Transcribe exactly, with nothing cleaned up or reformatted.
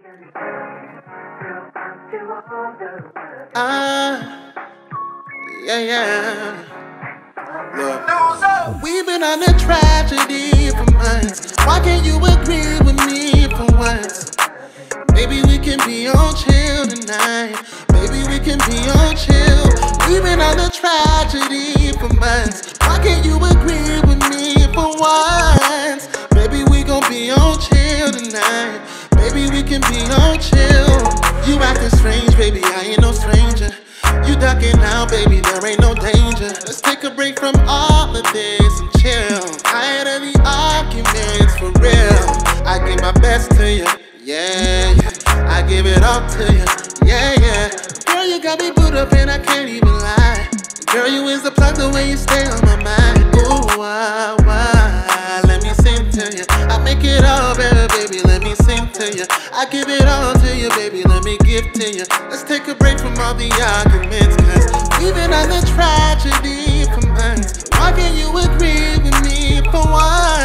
Ah, yeah, yeah. Look, we've been on a tragedy for months. Why can't you agree with me for once? Maybe we can be on chill tonight. Maybe we can be on chill. We've been on a tragedy for months. Why can't you agree with me for once? Maybe we gon' be on chill tonight. Maybe we can be on chill. You acting strange, baby, I ain't no stranger. You ducking out, baby, there ain't no danger. Let's take a break from all of this and chill. Tired of the arguments, for real. I give my best to you, yeah, yeah. I give it all to you, yeah, yeah. Girl, you got me booed up and I can't even lie. Girl, you is the plug, the way you stay on my mind. Ooh, why, why? Let me sing to you. I make it all better, baby, let me sing to you. I give it all to you, baby, let me give to you. Let's take a break from all the arguments, cause we've been on the tragedy for months. Why can't you agree with me for once?